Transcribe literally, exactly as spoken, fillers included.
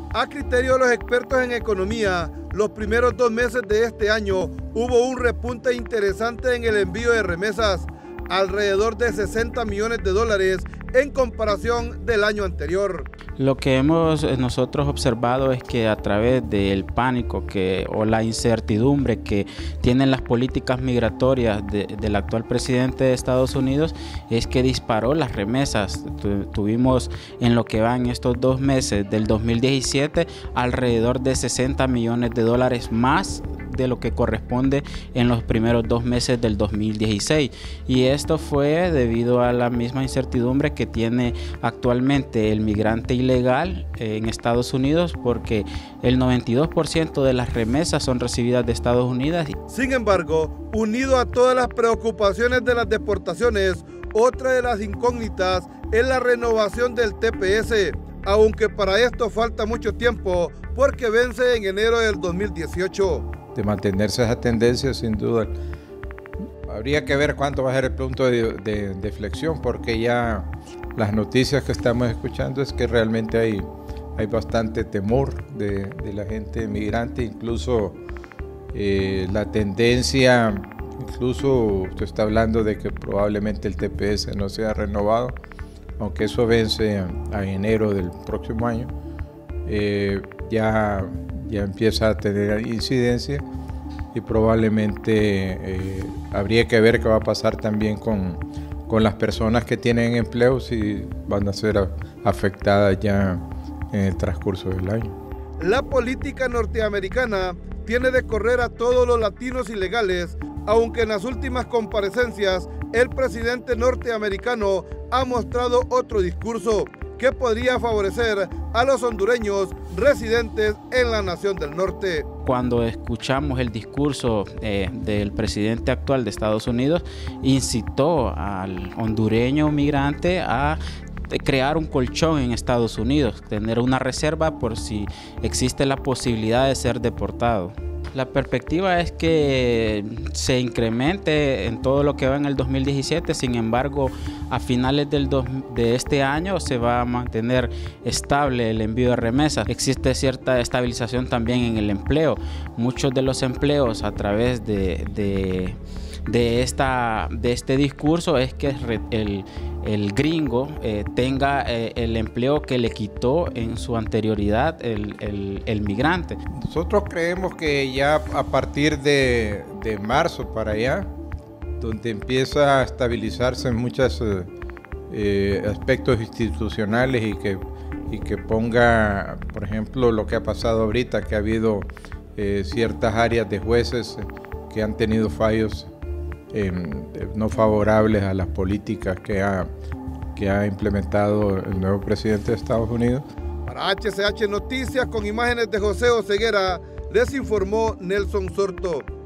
A criterio de los expertos en economía, los primeros dos meses de este año hubo un repunte interesante en el envío de remesas, alrededor de sesenta millones de dólares en comparación del año anterior. Lo que hemos nosotros observado es que a través del pánico que, o la incertidumbre que tienen las políticas migratorias de, del actual presidente de Estados Unidos, es que disparó las remesas. Tu, tuvimos en lo que va en estos dos meses del dos mil diecisiete alrededor de sesenta millones de dólares más de lo que corresponde en los primeros dos meses del dos mil dieciséis, y esto fue debido a la misma incertidumbre que tiene actualmente el migrante ilegal en Estados Unidos, porque el noventa y dos por ciento de las remesas son recibidas de Estados Unidos. Sin embargo, unido a todas las preocupaciones de las deportaciones, otra de las incógnitas es la renovación del T P S, aunque para esto falta mucho tiempo porque vence en enero del dos mil dieciocho. De mantenerse esa tendencia, sin duda. Habría que ver cuánto va a ser el punto de, de, de flexión, porque ya las noticias que estamos escuchando es que realmente hay, hay bastante temor de, de la gente migrante, incluso eh, la tendencia, incluso usted está hablando de que probablemente el T P S no sea renovado, aunque eso vence a, a enero del próximo año. Eh, ya ya empieza a tener incidencia y probablemente eh, habría que ver qué va a pasar también con, con las personas que tienen empleo, si van a ser afectadas ya en el transcurso del año. La política norteamericana tiene de correr a todos los latinos ilegales, aunque en las últimas comparecencias el presidente norteamericano ha mostrado otro discurso que podría favorecer a los hondureños residentes en la nación del norte. Cuando escuchamos el discurso eh, del presidente actual de Estados Unidos, incitó al hondureño migrante a crear un colchón en Estados Unidos, tener una reserva por si existe la posibilidad de ser deportado. La perspectiva es que se incremente en todo lo que va en el dos mil diecisiete, sin embargo, a finales del dos, de este año se va a mantener estable el envío de remesas. Existe cierta estabilización también en el empleo. Muchos de los empleos a través de, de, de, esta, de este discurso es que el, el gringo eh, tenga eh, el empleo que le quitó en su anterioridad el, el, el migrante. Nosotros creemos que ya a partir de, de marzo para allá, donde empieza a estabilizarse en muchos eh, aspectos institucionales y que, y que ponga, por ejemplo, lo que ha pasado ahorita, que ha habido eh, ciertas áreas de jueces que han tenido fallos eh, no favorables a las políticas que ha, que ha implementado el nuevo presidente de Estados Unidos. Para H C H Noticias, con imágenes de José Oseguera, les informó Nelson Sorto.